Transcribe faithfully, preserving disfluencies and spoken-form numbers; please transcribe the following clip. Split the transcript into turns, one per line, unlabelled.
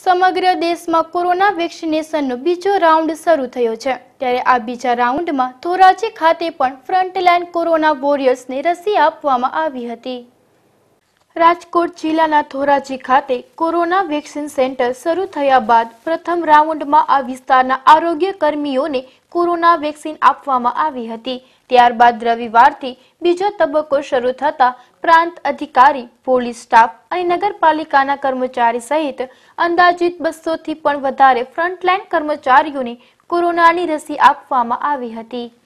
સમગ્ર દેશમાં કોરોના વેક્સિનેશનનો બીજો રાઉન્ડ શરૂ થયો છે ત્યારે આ બીજા રાઉન્ડમાં ધોરાજી ખાતે પણ ફ્રન્ટલાઇન કોરોના વોરિયર્સને રસી આપવામાં આવી હતી। રાજકોટ જિલ્લાના ધોરાજી ખાતે કોરોના વેક્સિન સેન્ટર શરૂ થયા બાદ પ્રથમ રાઉન્ડમાં આ વિસ્તારના આરોગ્ય કર્મીઓને કોરોના વેક્સિન આપવામાં આવી હતી। ત્યારબાદ રવિવારથી બીજો તબક્કો શરૂ થતા પ્રાંત અધિકારી, પોલીસ સ્ટાફ અને નગરપાલિકાના કર્મચારી સહિત અંદાજિત બસો થી પણ વધારે ફ્રન્ટલાઇન કર્મચારીઓને કોરોનાની રસી આપવામાં આવી હતી।